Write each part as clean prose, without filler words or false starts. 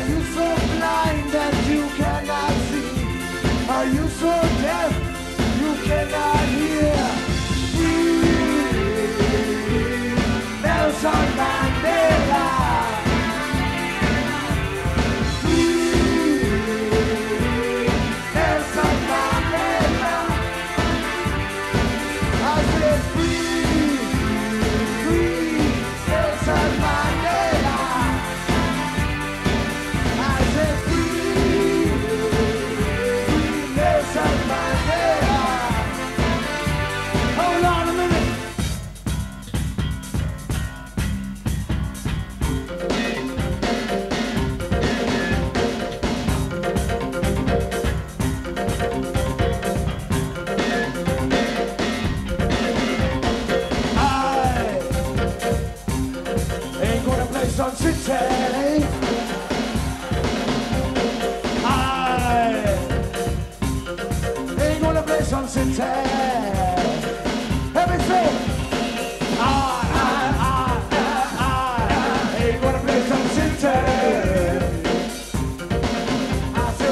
you so blind that you cannot see? Are you so deaf you cannot hear? Nelson Mandela. Nelson Mandela. I said free, free Nelson Mandela. I said free, free Nelson Mandela. Hold on a minute. Sun City. I ain't gonna play Sun City. Let me say, I ain't gonna play Sun City. I said,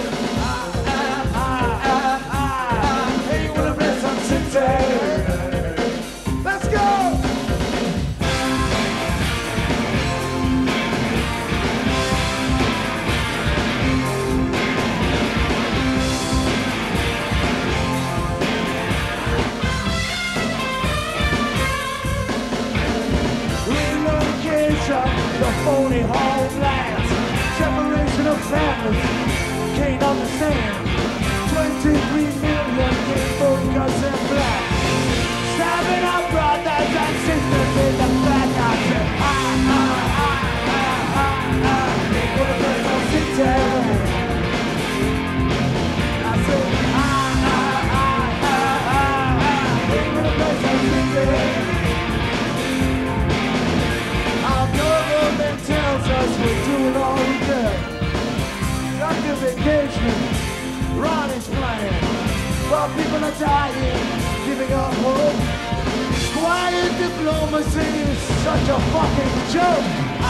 I ain't gonna play Sun City. Let's go. The phony homelands, separation of families, can't understand. 23 million gay voters and blacks, stabbing our brothers and sisters in the back. I said, ain't gonna play Sun City. I said, ain't gonna play Sun City. Tells us we're doing all we can. Active engagement, Ronnie's playing. While people are dying, giving up hope. Quiet diplomacy is such a fucking joke.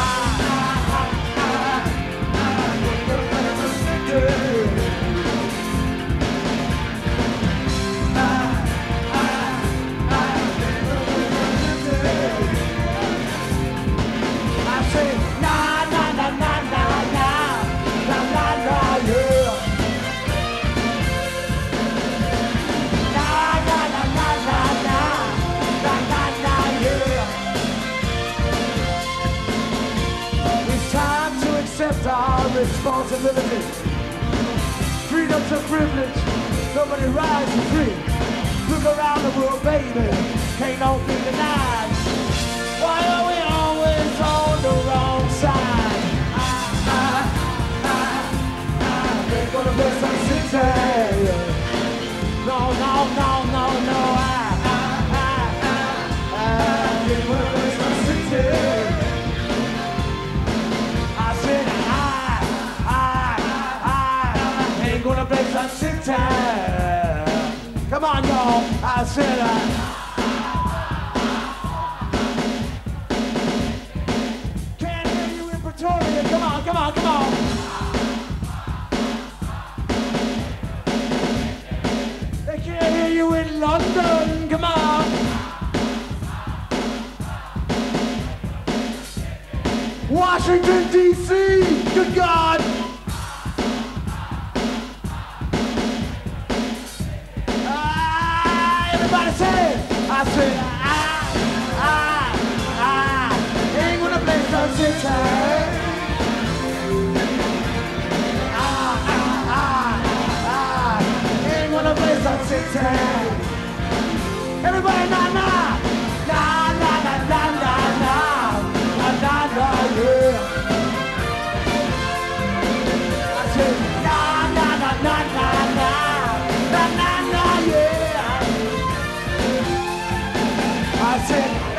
Our responsibility, freedom's a privilege, nobody rises free. Look around the world, baby, can't no be denied. Why are we always on the wrong side? Ain't gonna play Sun City. No, no, no, no, no. Ain't gonna play Sun City. Gonna play Sun City. Come on, y'all. I said can't hear you in Pretoria. Come on, come on, come on. They can't hear you in London. Come on. Washington, D.C. Good God. Everybody say it. I said, ain't gonna play Sun City. Ain't gonna play Sun City. Everybody, nah, nah. Nah, nah, nah, nah, nah, nah. Nah, nah, nah, yeah. I said, nah, nah, nah, nah, nah, nah. Nah, nah, nah, yeah. I said